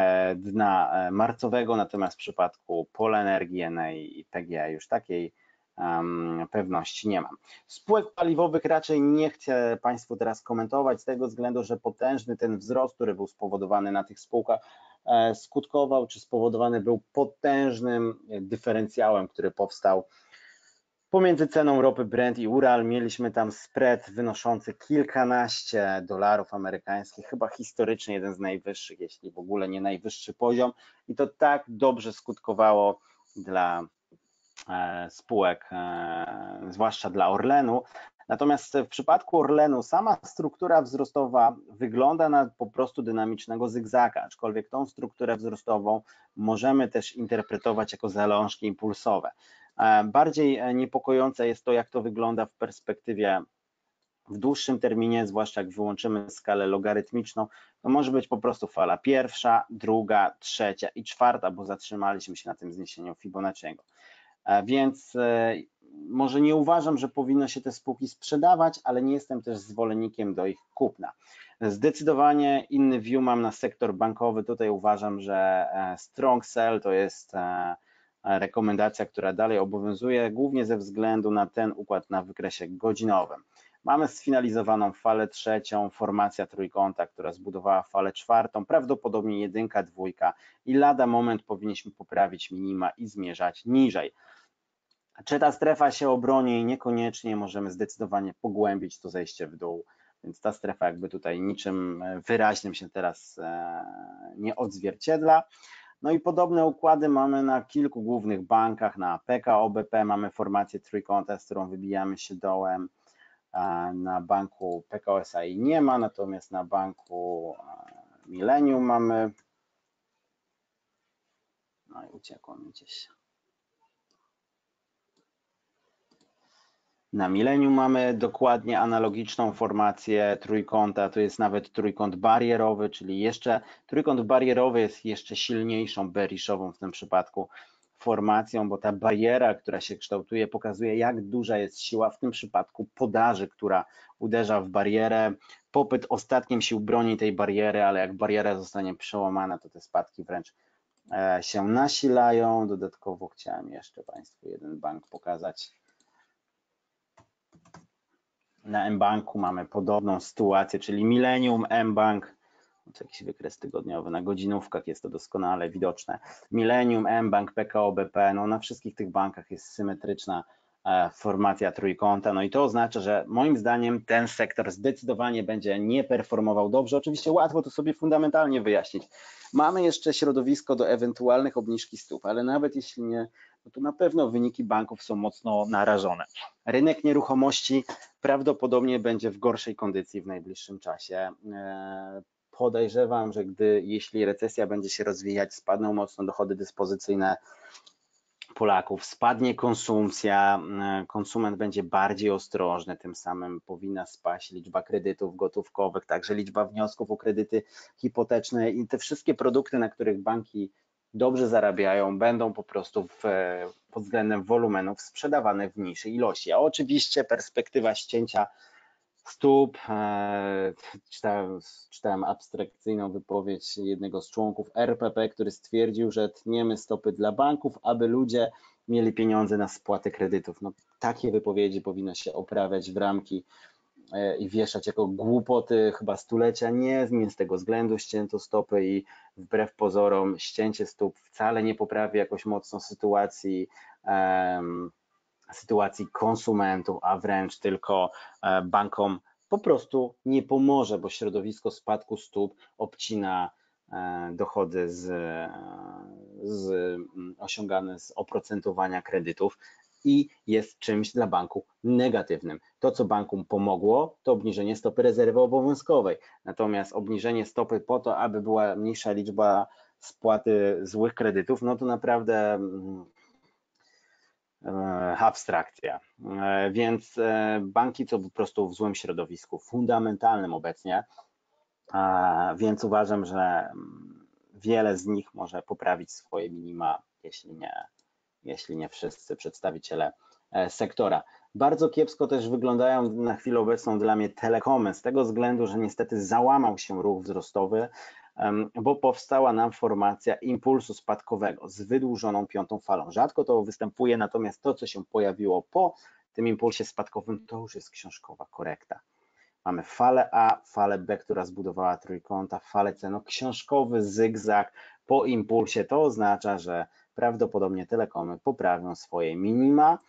dna marcowego, natomiast w przypadku Polenergii i PGE już takiej pewności nie mam. Spółek paliwowych raczej nie chcę Państwu teraz komentować z tego względu, że potężny ten wzrost, który był spowodowany na tych spółkach, skutkował, czy spowodowany był potężnym dyferencjałem, który powstał pomiędzy ceną ropy Brent i Ural. Mieliśmy tam spread wynoszący kilkanaście dolarów amerykańskich, chyba historycznie jeden z najwyższych, jeśli w ogóle nie najwyższy poziom, i to tak dobrze skutkowało dla spółek, zwłaszcza dla Orlenu. Natomiast w przypadku Orlenu sama struktura wzrostowa wygląda na po prostu dynamicznego zygzaka, aczkolwiek tą strukturę wzrostową możemy też interpretować jako zalążki impulsowe. Bardziej niepokojące jest to, jak to wygląda w perspektywie w dłuższym terminie, zwłaszcza jak wyłączymy skalę logarytmiczną, to może być po prostu fala pierwsza, druga, trzecia i czwarta, bo zatrzymaliśmy się na tym zniesieniu Fibonacciego. Więc może nie uważam, że powinno się te spółki sprzedawać, ale nie jestem też zwolennikiem do ich kupna. Zdecydowanie inny view mam na sektor bankowy. Tutaj uważam, że strong sell to jest rekomendacja, która dalej obowiązuje, głównie ze względu na ten układ na wykresie godzinowym. Mamy sfinalizowaną falę trzecią, formacja trójkąta, która zbudowała falę czwartą, prawdopodobnie jedynka, dwójka i lada moment powinniśmy poprawić minima i zmierzać niżej. Czy ta strefa się obroni? Niekoniecznie, możemy zdecydowanie pogłębić to zejście w dół, więc ta strefa jakby tutaj niczym wyraźnym się teraz nie odzwierciedla. No i podobne układy mamy na kilku głównych bankach, na PKO BP mamy formację trójkąta, z którą wybijamy się dołem, na banku PKO SAI nie ma, natomiast na banku Millennium mamy, no i uciekło mi gdzieś. Na Millennium mamy dokładnie analogiczną formację trójkąta, to jest nawet trójkąt barierowy, czyli jeszcze trójkąt barierowy jest jeszcze silniejszą bearishową w tym przypadku formacją, bo ta bariera, która się kształtuje, pokazuje, jak duża jest siła w tym przypadku podaży, która uderza w barierę. Popyt ostatkiem sił broni tej bariery, ale jak bariera zostanie przełamana, to te spadki wręcz się nasilają. Dodatkowo chciałem jeszcze Państwu jeden bank pokazać. Na mBanku mamy podobną sytuację, czyli Millennium, mBank, to jakiś wykres tygodniowy, na godzinówkach jest to doskonale widoczne. Millennium, mBank, PKO BP, no na wszystkich tych bankach jest symetryczna formacja trójkąta, no i to oznacza, że moim zdaniem ten sektor zdecydowanie będzie nie performował dobrze. Oczywiście łatwo to sobie fundamentalnie wyjaśnić. Mamy jeszcze środowisko do ewentualnych obniżki stóp, ale nawet jeśli nie, no to na pewno wyniki banków są mocno narażone. Rynek nieruchomości prawdopodobnie będzie w gorszej kondycji w najbliższym czasie. Podejrzewam, że jeśli recesja będzie się rozwijać, spadną mocno dochody dyspozycyjne Polaków, spadnie konsumpcja, konsument będzie bardziej ostrożny, tym samym powinna spaść liczba kredytów gotówkowych, także liczba wniosków o kredyty hipoteczne i te wszystkie produkty, na których banki dobrze zarabiają, będą po prostu pod względem wolumenów sprzedawane w mniejszej ilości. A oczywiście perspektywa ścięcia stóp, czytałem abstrakcyjną wypowiedź jednego z członków RPP, który stwierdził, że tniemy stopy dla banków, aby ludzie mieli pieniądze na spłatę kredytów. No, takie wypowiedzi powinno się oprawiać w ramki i wieszać jako głupoty chyba stulecia. Nie z tego względu ścięto stopy i wbrew pozorom ścięcie stóp wcale nie poprawi jakoś mocno sytuacji konsumentów, a wręcz tylko bankom po prostu nie pomoże, bo środowisko spadku stóp obcina dochody osiągane z oprocentowania kredytów i jest czymś dla banku negatywnym. To, co bankom pomogło, to obniżenie stopy rezerwy obowiązkowej. Natomiast obniżenie stopy po to, aby była mniejsza liczba spłaty złych kredytów, no to naprawdę abstrakcja. Więc banki są po prostu w złym środowisku fundamentalnym obecnie, więc uważam, że wiele z nich może poprawić swoje minima, jeśli nie wszyscy przedstawiciele sektora. Bardzo kiepsko też wyglądają na chwilę obecną dla mnie telekomy, z tego względu, że niestety załamał się ruch wzrostowy. bo powstała nam formacja impulsu spadkowego z wydłużoną piątą falą. Rzadko to występuje, natomiast to, co się pojawiło po tym impulsie spadkowym, to już jest książkowa korekta. Mamy falę A, falę B, która zbudowała trójkąta, falę C, no książkowy zygzak po impulsie. To oznacza, że prawdopodobnie telekomy poprawią swoje minima.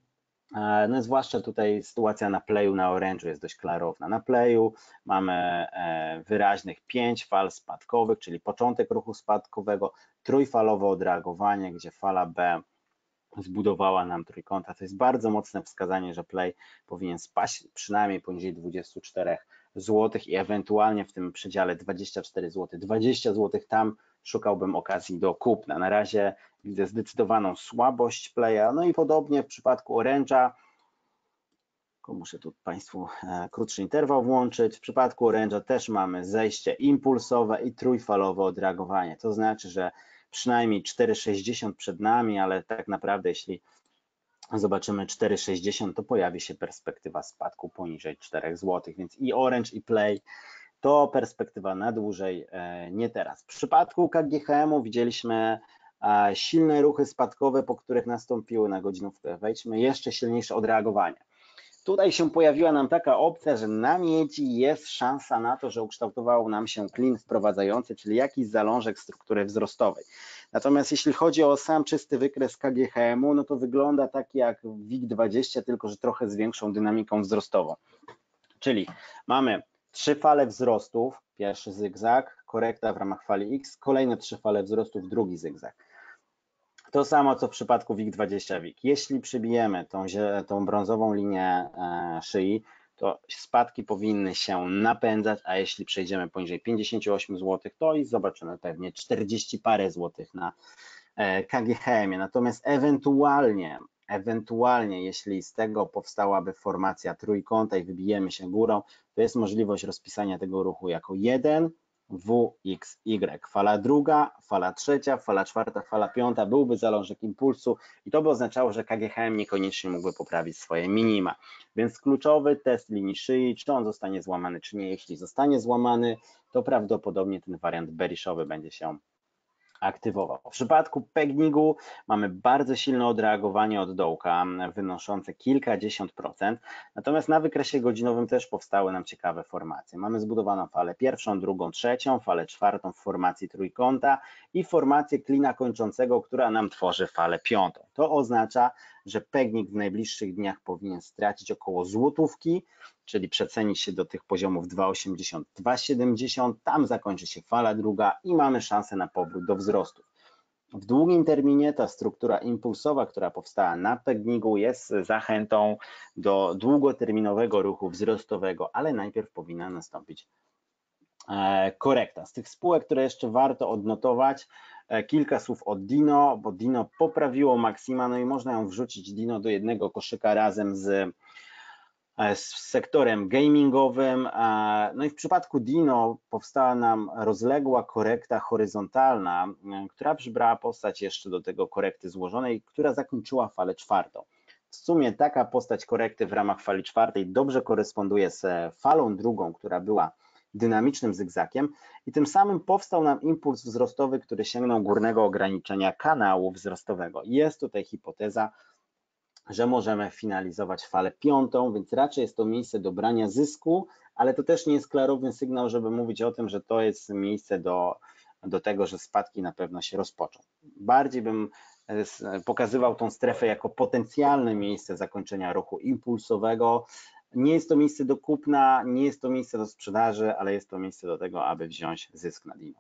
No zwłaszcza tutaj sytuacja na playu, na Orange'u jest dość klarowna. Na playu mamy wyraźnych 5 fal spadkowych, czyli początek ruchu spadkowego, trójfalowe odreagowanie, gdzie fala B zbudowała nam trójkąta. To jest bardzo mocne wskazanie, że play powinien spaść przynajmniej poniżej 24 zł i ewentualnie w tym przedziale 24 zł, 20 zł, tam szukałbym okazji do kupna. Na razie widzę zdecydowaną słabość playa, no i podobnie w przypadku Orange'a. Muszę tu Państwu krótszy interwał włączyć. W przypadku Orange'a też mamy zejście impulsowe i trójfalowe odreagowanie. To znaczy, że przynajmniej 4,60 przed nami, ale tak naprawdę jeśli zobaczymy 4,60, to pojawi się perspektywa spadku poniżej 4 zł, więc i Orange i Play to perspektywa na dłużej, nie teraz. W przypadku KGHM-u widzieliśmy silne ruchy spadkowe, po których nastąpiły na godzinówkę. Wejdźmy, jeszcze silniejsze odreagowanie. Tutaj się pojawiła nam taka opcja, że na miedzi jest szansa na to, że ukształtował nam się klin wprowadzający, czyli jakiś zalążek struktury wzrostowej. Natomiast jeśli chodzi o sam czysty wykres KGHM-u, no to wygląda tak jak WIG20, tylko że trochę z większą dynamiką wzrostową. Czyli mamy 3 fale wzrostów, pierwszy zygzak, korekta w ramach fali X, kolejne 3 fale wzrostów, drugi zygzak. To samo co w przypadku WIG20 WIG. Jeśli przybijemy tą brązową linię szyi, to spadki powinny się napędzać, a jeśli przejdziemy poniżej 58 zł, to i zobaczymy pewnie 40 parę złotych na KGHM-ie. Natomiast ewentualnie jeśli z tego powstałaby formacja trójkąta i wybijemy się górą, to jest możliwość rozpisania tego ruchu jako 1 WXY. Fala druga, fala trzecia, fala czwarta, fala piąta, byłby zalążek impulsu i to by oznaczało, że KGHM niekoniecznie mógłby poprawić swoje minima. Więc kluczowy test linii szyi, czy on zostanie złamany, czy nie. Jeśli zostanie złamany, to prawdopodobnie ten wariant bearishowy będzie się aktywował. W przypadku PEGNIG-u mamy bardzo silne odreagowanie od dołka, wynoszące kilkadziesiąt procent, natomiast na wykresie godzinowym też powstały nam ciekawe formacje. Mamy zbudowaną falę pierwszą, drugą, trzecią, falę czwartą w formacji trójkąta i formację klina kończącego, która nam tworzy falę piątą. To oznacza, że PEGNIG w najbliższych dniach powinien stracić około złotówki, czyli przecenić się do tych poziomów 2,80, 2,70, tam zakończy się fala druga i mamy szansę na powrót do wzrostu. W długim terminie ta struktura impulsowa, która powstała na PEGNIG-u, jest zachętą do długoterminowego ruchu wzrostowego, ale najpierw powinna nastąpić korekta. Z tych spółek, które jeszcze warto odnotować, kilka słów o Dino, bo Dino poprawiło maksima, no i można ją wrzucić Dino do jednego koszyka razem z sektorem gamingowym. No i w przypadku Dino powstała nam rozległa korekta horyzontalna, która przybrała postać jeszcze do tego korekty złożonej, która zakończyła falę czwartą. W sumie taka postać korekty w ramach fali czwartej dobrze koresponduje z falą drugą, która była dynamicznym zygzakiem i tym samym powstał nam impuls wzrostowy, który sięgnął górnego ograniczenia kanału wzrostowego. Jest tutaj hipoteza, że możemy finalizować falę piątą, więc raczej jest to miejsce do brania zysku, ale to też nie jest klarowny sygnał, żeby mówić o tym, że to jest miejsce do tego, że spadki na pewno się rozpoczą. Bardziej bym pokazywał tą strefę jako potencjalne miejsce zakończenia ruchu impulsowego. Nie jest to miejsce do kupna, nie jest to miejsce do sprzedaży, ale jest to miejsce do tego, aby wziąć zysk na Dino.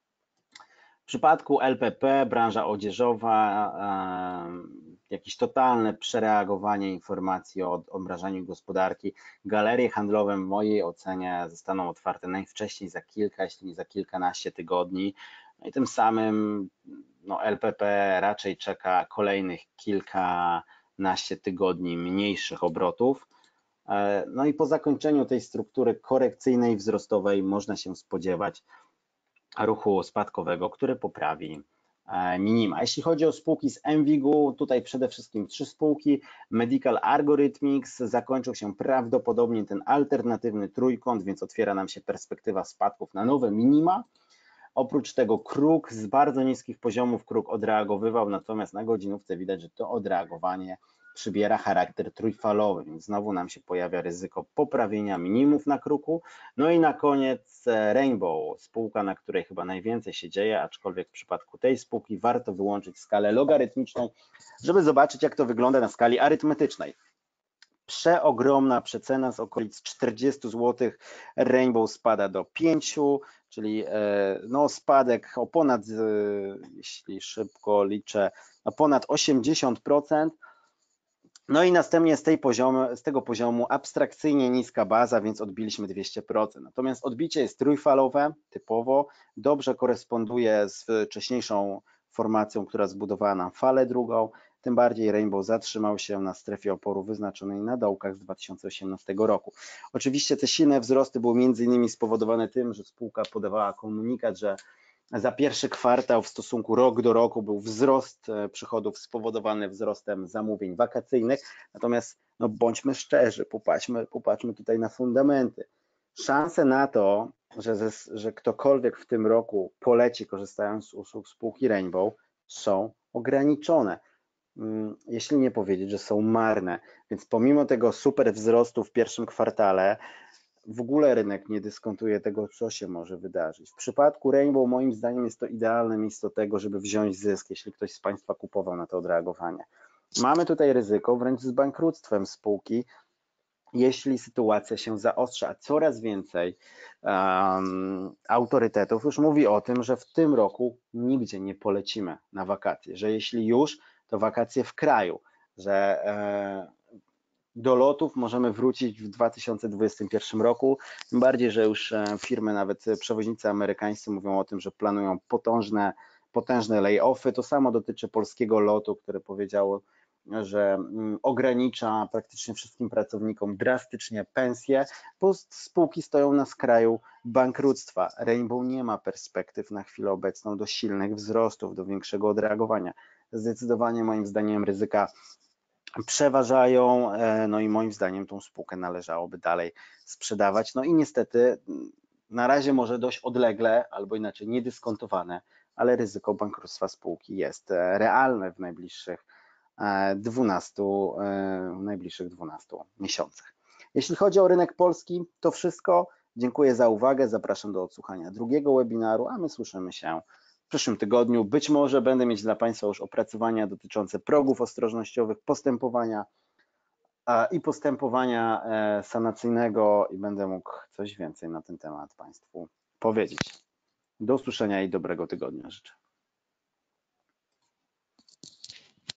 W przypadku LPP, branża odzieżowa, jakieś totalne przereagowanie informacji o odmrażaniu gospodarki. Galerie handlowe w mojej ocenie zostaną otwarte najwcześniej za kilka, jeśli nie za kilkanaście tygodni. No i tym samym LPP raczej czeka kolejnych kilkanaście tygodni mniejszych obrotów. No i po zakończeniu tej struktury korekcyjnej, wzrostowej można się spodziewać ruchu spadkowego, który poprawi minima. Jeśli chodzi o spółki z MWIG-u, tutaj przede wszystkim 3 spółki. Medical Algorithmics, zakończył się prawdopodobnie ten alternatywny trójkąt, więc otwiera nam się perspektywa spadków na nowe minima. Oprócz tego kruk z bardzo niskich poziomów kruk odreagowywał, natomiast na godzinówce widać, że to odreagowanie przybiera charakter trójfalowy, więc znowu nam się pojawia ryzyko poprawienia minimów na kruku. No i na koniec Rainbow, spółka, na której chyba najwięcej się dzieje, aczkolwiek w przypadku tej spółki warto wyłączyć skalę logarytmiczną, żeby zobaczyć, jak to wygląda na skali arytmetycznej. Przeogromna przecena z okolic 40 zł, Rainbow spada do 5, czyli no spadek o ponad, jeśli szybko liczę, o ponad 80%. No i następnie z tego poziomu abstrakcyjnie niska baza, więc odbiliśmy 200%. Natomiast odbicie jest trójfalowe, typowo, dobrze koresponduje z wcześniejszą formacją, która zbudowała nam falę drugą, tym bardziej Rainbow zatrzymał się na strefie oporu wyznaczonej na dołkach z 2018 roku. Oczywiście te silne wzrosty były m.in. spowodowane tym, że spółka podawała komunikat, że za pierwszy kwartał w stosunku rok do roku był wzrost przychodów spowodowany wzrostem zamówień wakacyjnych, natomiast no bądźmy szczerzy, popatrzmy tutaj na fundamenty. Szanse na to, że ktokolwiek w tym roku poleci korzystając z usług spółki Rainbow, są ograniczone, jeśli nie powiedzieć, że są marne, więc pomimo tego super wzrostu w pierwszym kwartale w ogóle rynek nie dyskontuje tego, co się może wydarzyć. W przypadku Rainbow moim zdaniem jest to idealne miejsce do tego, żeby wziąć zysk, jeśli ktoś z Państwa kupował na to odreagowanie. Mamy tutaj ryzyko wręcz z bankructwem spółki, jeśli sytuacja się zaostrza, a coraz więcej autorytetów już mówi o tym, że w tym roku nigdzie nie polecimy na wakacje, że jeśli już, to wakacje w kraju, że do lotów możemy wrócić w 2021 roku, tym bardziej, że już firmy, nawet przewoźnicy amerykańscy mówią o tym, że planują potężne lay-offy. To samo dotyczy polskiego lotu, które powiedziało, że ogranicza praktycznie wszystkim pracownikom drastycznie pensje, bo spółki stoją na skraju bankructwa. Rainbow nie ma perspektyw na chwilę obecną do silnych wzrostów, do większego odreagowania. Zdecydowanie moim zdaniem ryzyka przeważają, no i moim zdaniem tą spółkę należałoby dalej sprzedawać. No i niestety na razie może dość odlegle, albo inaczej niedyskontowane, ale ryzyko bankructwa spółki jest realne w najbliższych 12 miesiącach. Jeśli chodzi o rynek polski, to wszystko. Dziękuję za uwagę, zapraszam do odsłuchania drugiego webinaru, a my słyszymy się w przyszłym tygodniu. Być może będę mieć dla Państwa już opracowania dotyczące progów ostrożnościowych, postępowania sanacyjnego i będę mógł coś więcej na ten temat Państwu powiedzieć. Do usłyszenia i dobrego tygodnia życzę.